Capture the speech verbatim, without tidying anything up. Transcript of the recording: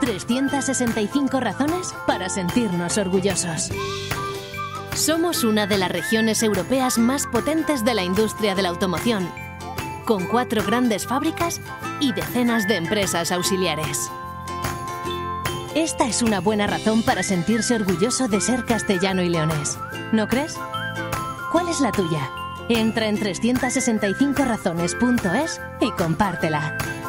trescientas sesenta y cinco razones para sentirnos orgullosos. Somos una de las regiones europeas más potentes de la industria de la automoción, con cuatro grandes fábricas y decenas de empresas auxiliares. Esta es una buena razón para sentirse orgulloso de ser castellano y leonés, ¿no crees? ¿Cuál es la tuya? Entra en trescientas sesenta y cinco razones punto es y compártela.